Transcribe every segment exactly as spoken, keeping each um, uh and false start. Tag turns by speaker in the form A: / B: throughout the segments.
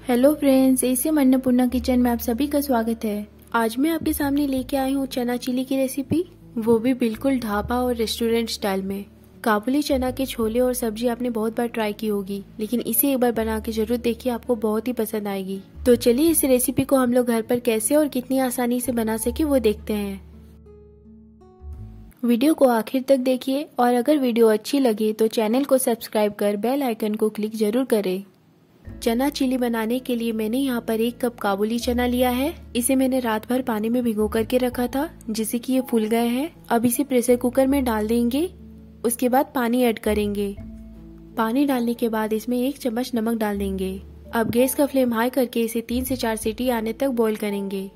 A: Hello friends, ACM Annapurna kitchen में आप सभी का स्वागत है। आज मैं आपके सामने लेके आई हूँ चना चिली की रेसिपी, वो भी बिल्कुल ढाबा और रेस्टोरेंट स्टाइल में। काबुली चना के छोले और सब्जी आपने बहुत बार ट्राई की होगी, लेकिन इसे एक बार बना के जरूर देखिए, आपको बहुत ही पसंद आएगी। तो चलिए इस रेसिपी को हम लोग घर पर कैसे और कितनी आसानी से बना सके वो देखते हैं। वीडियो को आखिर तक देखिए और अगर वीडियो अच्छी लगे तो चैनल को सब्सक्राइब कर बेल आइकन को क्लिक जरूर करें। चना चिली बनाने के लिए मैंने यहाँ पर एक कप काबुली चना लिया है। इसे मैंने रात भर पानी में भिगो करके रखा था, जिससे कि ये फूल गए हैं। अब इसे प्रेशर कुकर में डाल देंगे। उसके बाद पानी ऐड करेंगे। पानी डालने के बाद इसमें एक चम्मच नमक डाल देंगे। अब गैस का फ्लेम हाई करके इसे तीन से चार सीटी आने तक बॉईल करेंगे।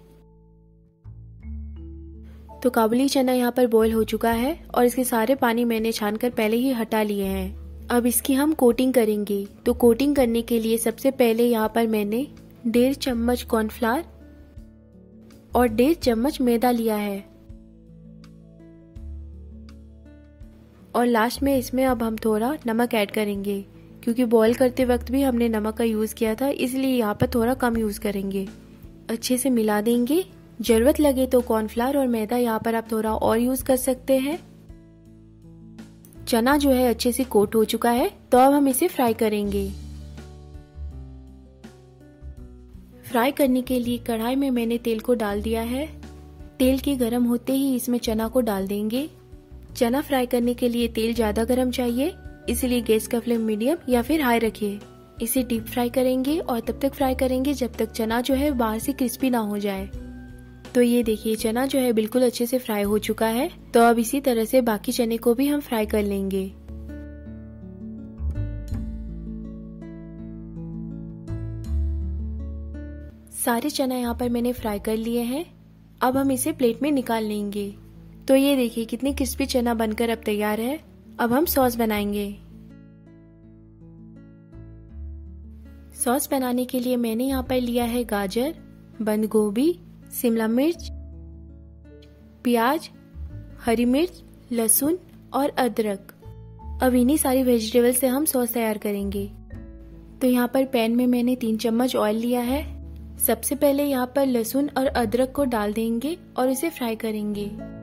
A: तो काबुली चना यहाँ पर बॉईल हो चुका है और इसके सारे पानी मैंने छानकर पहले ही हटा लिए हैं। अब इसकी हम कोटिंग करेंगे। तो कोटिंग करने के लिए सबसे पहले यहाँ पर मैंने डेढ़ चम्मच कॉर्नफ्लावर और डेढ़ चम्मच मैदा लिया है और लास्ट में इसमें अब हम थोड़ा नमक ऐड करेंगे, क्योंकि बॉईल करते वक्त भी हमने नमक का यूज किया था, इसलिए यहाँ पर थोड़ा कम यूज करेंगे। अच्छे से मिला देंगे। जरूरत लगे तो कॉर्नफ्लावर और मैदा यहाँ पर आप थोड़ा और यूज कर सकते हैं। चना जो है अच्छे से कोट हो चुका है, तो अब हम इसे फ्राई करेंगे। फ्राई करने के लिए कढ़ाई में मैंने तेल को डाल दिया है। तेल के गर्म होते ही इसमें चना को डाल देंगे। चना फ्राई करने के लिए तेल ज्यादा गर्म चाहिए, इसलिए गैस का फ्लेम मीडियम या फिर हाई रखिए। इसे डीप फ्राई करेंगे और तब तक फ्राई करेंगे जब तक चना जो है बाहर से क्रिस्पी ना हो जाए। तो ये देखिए, चना जो है बिल्कुल अच्छे से फ्राई हो चुका है। तो अब इसी तरह से बाकी चने को भी हम फ्राई कर लेंगे। सारे चना यहाँ पर मैंने फ्राई कर लिए हैं। अब हम इसे प्लेट में निकाल लेंगे। तो ये देखिए कितनी क्रिस्पी चना बनकर अब तैयार है। अब हम सॉस बनाएंगे। सॉस बनाने के लिए मैंने यहाँ पर लिया है गाजर, बंद गोभी, शिमला मिर्च, प्याज, हरी मिर्च, लहसुन और अदरक। अब इन्हीं सारी वेजिटेबल से हम सॉस तैयार करेंगे। तो यहाँ पर पैन में मैंने तीन चम्मच ऑयल लिया है। सबसे पहले यहाँ पर लहसुन और अदरक को डाल देंगे और इसे फ्राई करेंगे।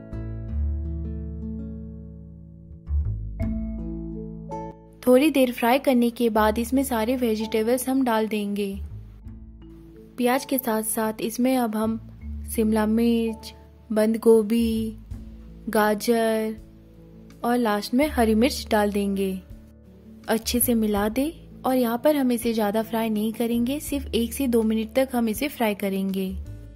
A: थोड़ी देर फ्राई करने के बाद इसमें सारे वेजिटेबल्स हम डाल देंगे। प्याज के साथ साथ इसमें अब हम शिमला मिर्च, बंद गोभी, गाजर और लास्ट में हरी मिर्च डाल देंगे। अच्छे से मिला दे और यहाँ पर हम इसे ज्यादा फ्राई नहीं करेंगे, सिर्फ एक से दो मिनट तक हम इसे फ्राई करेंगे।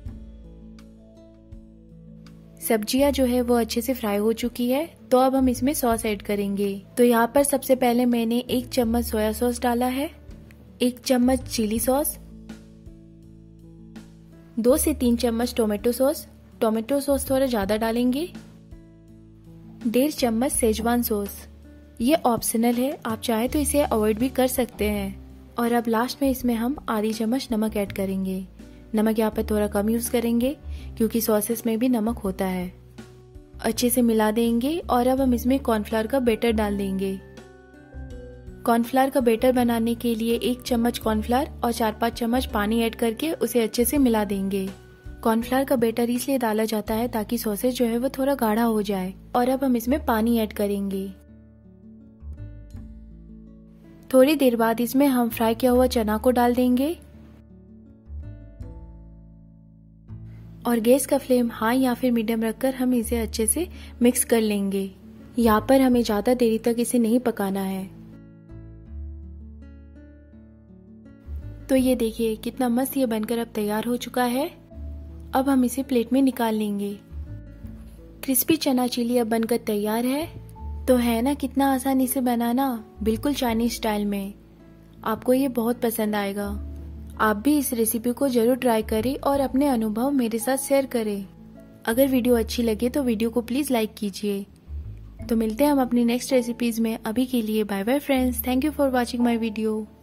A: सब्जियां जो है वो अच्छे से फ्राई हो चुकी है, तो अब हम इसमें सॉस ऐड करेंगे। तो यहाँ पर सबसे पहले मैंने एक चम्मच सोया सॉस डाला है, एक चम्मच चिली सॉस, दो से तीन चम्मच टोमेटो सॉस। टोमेटो सॉस थोड़ा ज्यादा डालेंगे। डेढ़ चम्मच सेजवान सॉस। ये ऑप्शनल है, आप चाहे तो इसे अवॉइड भी कर सकते हैं। और अब लास्ट में इसमें हम आधी चम्मच नमक ऐड करेंगे। नमक यहाँ पर थोड़ा कम यूज करेंगे, क्योंकि सॉसेस में भी नमक होता है। अच्छे से मिला देंगे और अब हम इसमें कॉर्नफ्लावर का बैटर डाल देंगे। कॉर्नफ्लावर का बैटर बनाने के लिए एक चम्मच कॉर्नफ्लावर और चार पाँच चम्मच पानी ऐड करके उसे अच्छे से मिला देंगे। कॉर्नफ्लावर का बैटर इसलिए डाला जाता है ताकि सॉसेज जो है वो थोड़ा गाढ़ा हो जाए। और अब हम इसमें पानी ऐड करेंगे। थोड़ी देर बाद इसमें हम फ्राई किया हुआ चना को डाल देंगे और गैस का फ्लेम हाई या फिर मीडियम रखकर हम इसे अच्छे से मिक्स कर लेंगे। यहाँ पर हमें ज्यादा देरी तक इसे नहीं पकाना है। तो ये देखिए कितना मस्त ये बनकर अब तैयार हो चुका है। अब हम इसे प्लेट में निकाल लेंगे। क्रिस्पी चना चिली अब बनकर तैयार है। तो है ना कितना आसान इसे बनाना, बिल्कुल चाइनीज स्टाइल में। आपको ये बहुत पसंद आएगा। आप भी इस रेसिपी को जरूर ट्राई करें और अपने अनुभव मेरे साथ शेयर करें। अगर वीडियो अच्छी लगे तो वीडियो को प्लीज लाइक कीजिए। तो मिलते हैं हम अपनी नेक्स्ट रेसिपीज में। अभी के लिए bye bye friends. Thank you for watching my video.